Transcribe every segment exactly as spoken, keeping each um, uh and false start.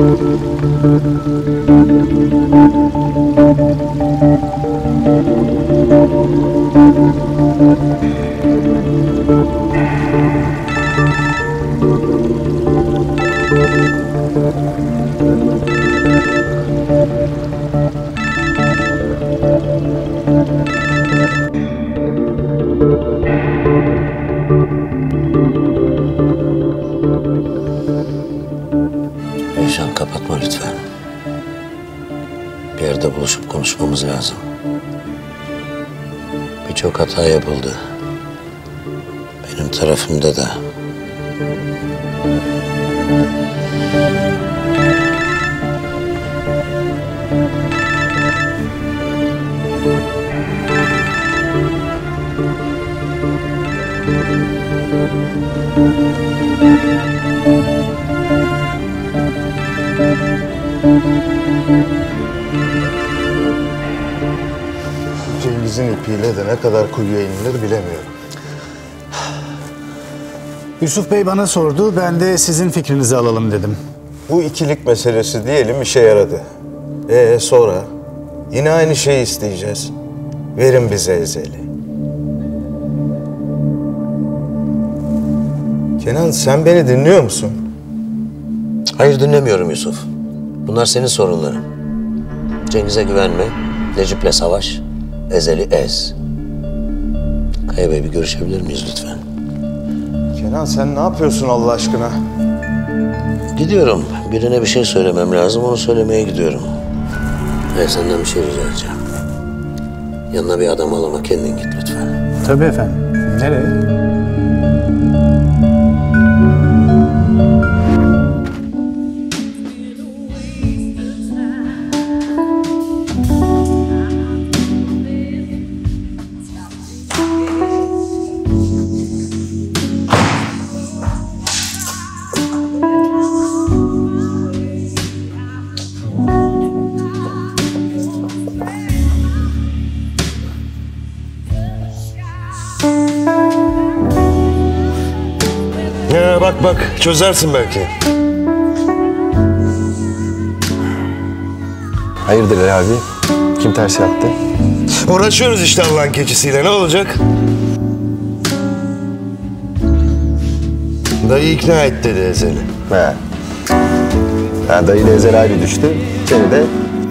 Eyşan, kapatma lütfen. Bir yerde buluşup konuşmamız lazım. Birçok hata yapıldı. Benim tarafımda da. Cengiz'in ipiyle de ne kadar kuyuya inilir bilemiyorum. Yusuf Bey bana sordu, ben de sizin fikrinizi alalım dedim. Bu ikilik meselesi diyelim işe yaradı. Ee sonra? Yine aynı şeyi isteyeceğiz. Verin bize Ezel'i. Kenan, sen beni dinliyor musun? Hayır, dinlemiyorum Yusuf. Bunlar senin sorunların. Cengiz'e güvenme, Necip'le savaş, Ezel'i ez. Kaya Bey, bir görüşebilir miyiz lütfen? Kenan, sen ne yapıyorsun Allah aşkına? Gidiyorum. Birine bir şey söylemem lazım, onu söylemeye gidiyorum. Evet, senden bir şey rica edeceğim. Yanına bir adam al ama kendin git lütfen. Tabii efendim. Nereye? Ya bak bak, çözersin belki. Hayırdır Ali abi? Kim ters yaptı? Uğraşıyoruz işte Allah'ın keçisiyle, ne olacak? Dayı ikna et dedi Ezel'i. He. Ha, dayı da Ezel ayrı düştü. Seni de...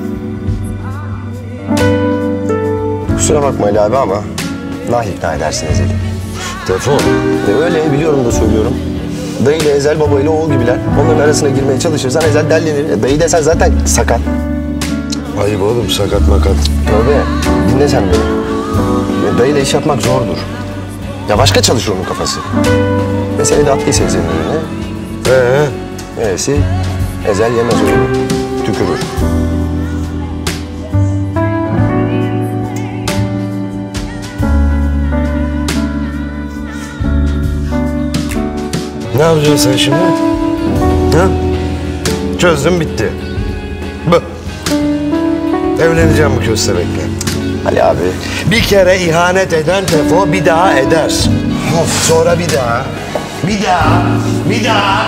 Kusura bakma Ali abi ama... nah ikna edersin Ezel'i. Telefon. E öyle biliyorum da söylüyorum. Dayı ile Ezel baba ile oğul gibiler. Onların arasına girmeye çalışırsan Ezel dellenir. E, dayı desen zaten sakat. Ayıp oğlum, sakat makat. Tabii. Dinle sen beni. E, dayıyla iş yapmak zordur. Ya başka çalışır onun kafası. E seni de attıysa Ezel'in önüne. Ee? E'si Ezel yemez onu. Tükürür. Ne yapacaksın sen şimdi? Ha? Çözdüm, bitti. Bu. Evleneceğim bu köstebekle. Ali abi. Bir kere ihanet eden Tefo bir daha eder. Of, sonra bir daha. Bir daha. Bir daha.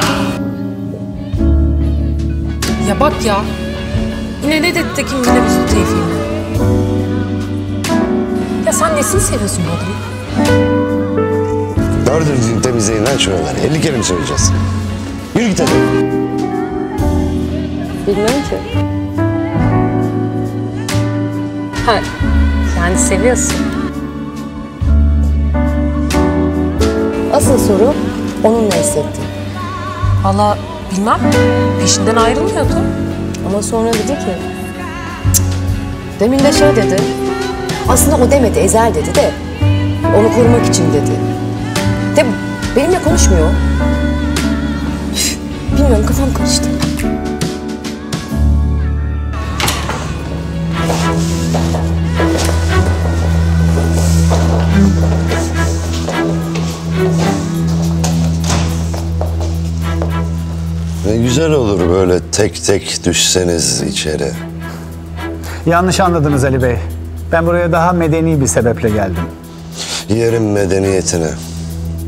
Ya bak ya. Yine ne dedi Tekin, yine Mesut Tevfik'i. Ya sen nesini seviyorsun bu adamı? Doğru düzgün temizleyin lan şuraları. elli kere mi söyleyeceğiz? Yürü git hadi. Bilmem ki. Ha, yani seviyorsun. Asıl soru onun ne hissettiği. Vallahi bilmem. Peşinden ayrılmıyordu. Ama sonra dedi ki... Cık, demin de şey dedi. Aslında o demedi, Ezel dedi de... onu korumak için dedi. De benimle konuşmuyor. Üf, bilmiyorum, kafam karıştı. Ne güzel olur böyle tek tek düşseniz içeri. Yanlış anladınız Ali Bey. Ben buraya daha medeni bir sebeple geldim. Yerin medeniyetine.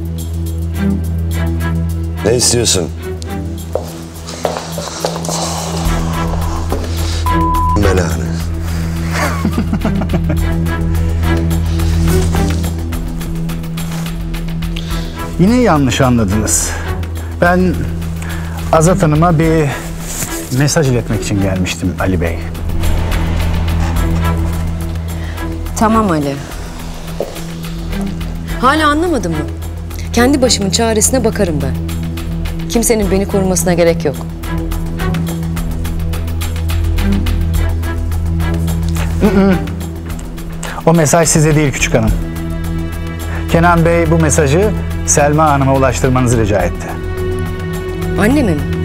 Ne istiyorsun? Yine yanlış anladınız. Ben Azat Hanım'a bir mesaj iletmek için gelmiştim Ali Bey. Tamam Ali. Hala anlamadın mı? Kendi başımın çaresine bakarım ben. Kimsenin beni korumasına gerek yok. O mesaj size değil küçük hanım. Kenan Bey bu mesajı Selma Hanım'a ulaştırmanızı rica etti. Anneme mi?